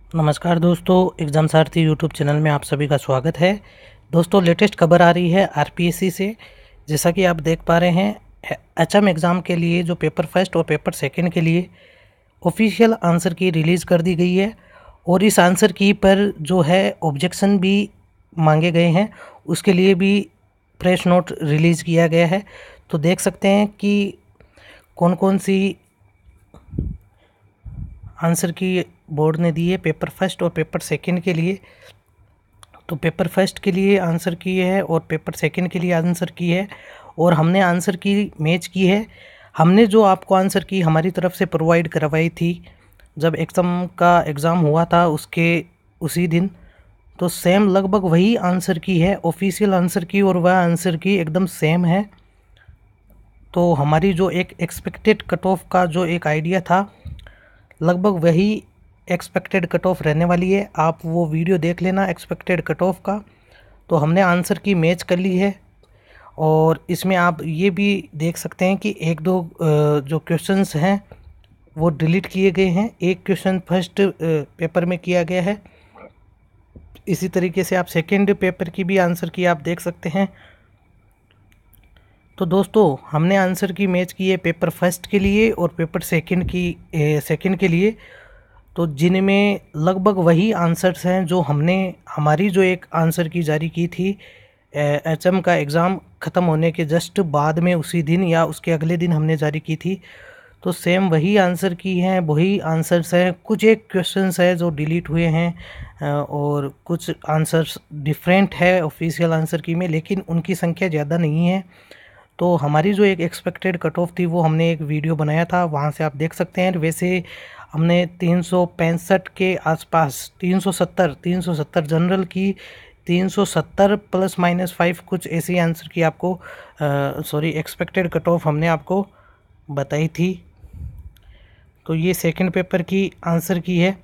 नमस्कार दोस्तों, एग्ज़ाम सारथी YouTube channel में आप सभी का स्वागत है। दोस्तों, लेटेस्ट खबर आ रही है आरपीएससी से। जैसा कि आप देख पा रहे हैं, एचएम एग्ज़ाम के लिए जो पेपर फर्स्ट और पेपर सेकंड के लिए ऑफिशियल आंसर की रिलीज़ कर दी गई है और इस आंसर की पर जो है ऑब्जेक्शन भी मांगे गए हैं, उसके लिए भी प्रेस नोट रिलीज़ किया गया है। तो देख सकते हैं कि कौन कौन सी आंसर की बोर्ड ने दी है पेपर फर्स्ट और पेपर सेकंड के लिए। तो पेपर फर्स्ट के लिए आंसर की है और पेपर सेकंड के लिए आंसर की है और हमने आंसर की मैच की है। हमने जो आपको आंसर की हमारी तरफ से प्रोवाइड करवाई थी जब एग्ज़ाम हुआ था उसके उसी दिन, तो सेम लगभग वही आंसर की है, ऑफिशियल आंसर की, और वह आंसर की एकदम सेम है। तो हमारी जो एक एक्सपेक्टेड कट ऑफ का जो एक आइडिया था, लगभग वही एक्सपेक्टेड कट ऑफ रहने वाली है। आप वो वीडियो देख लेना एक्सपेक्टेड कट ऑफ का। तो हमने आंसर की मैच कर ली है और इसमें आप ये भी देख सकते हैं कि एक दो जो क्वेश्चंस हैं वो डिलीट किए गए हैं। एक क्वेश्चन फर्स्ट पेपर में किया गया है। इसी तरीके से आप सेकंड पेपर की भी आंसर की आप देख सकते हैं। तो दोस्तों, हमने आंसर की मैच की है पेपर फर्स्ट के लिए और पेपर सेकंड के लिए, तो जिनमें लगभग वही आंसर्स हैं जो हमने हमारी जो एक आंसर की जारी की थी एचएम का एग्ज़ाम ख़त्म होने के जस्ट बाद में, उसी दिन या उसके अगले दिन हमने जारी की थी। तो सेम वही आंसर की हैं, वही आंसर्स हैं। कुछ एक क्वेश्चंस है जो डिलीट हुए हैं और कुछ आंसर्स डिफरेंट है ऑफिशियल आंसर की में, लेकिन उनकी संख्या ज़्यादा नहीं है। तो हमारी जो एक एक्सपेक्टेड कट ऑफ थी वो हमने एक वीडियो बनाया था, वहाँ से आप देख सकते हैं। वैसे हमने 365 के आसपास 370 जनरल की 370 प्लस माइनस 5 कुछ ऐसी आंसर की आपको एक्सपेक्टेड कट ऑफ हमने आपको बताई थी। तो ये सेकंड पेपर की आंसर की है।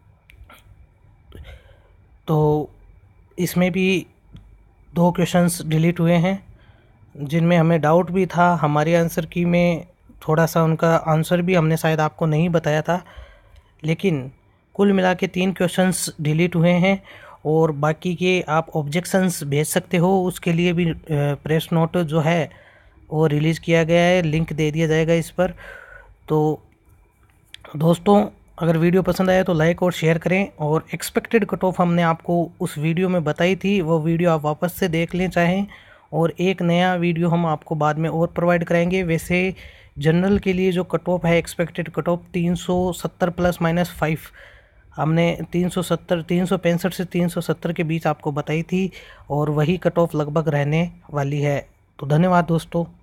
तो इसमें भी 2 क्वेश्चंस डिलीट हुए हैं जिनमें हमें डाउट भी था। हमारी आंसर की में थोड़ा सा उनका आंसर भी हमने शायद आपको नहीं बताया था, लेकिन कुल मिला के 3 क्वेश्चंस डिलीट हुए हैं और बाकी के आप ऑब्जेक्शंस भेज सकते हो। उसके लिए भी प्रेस नोट जो है वो रिलीज़ किया गया है, लिंक दे दिया जाएगा इस पर। तो दोस्तों, अगर वीडियो पसंद आया तो लाइक और शेयर करें, और एक्सपेक्टेड कट ऑफ हमने आपको उस वीडियो में बताई थी, वो वीडियो आप वापस से देख लें चाहें, और एक नया वीडियो हम आपको बाद में और प्रोवाइड कराएंगे। वैसे जनरल के लिए जो कट ऑफ है expected cut off 370 plus minus 5 हमने 365 से 370 के बीच आपको बताई थी और वही कट ऑफ लगभग रहने वाली है। तो धन्यवाद दोस्तों।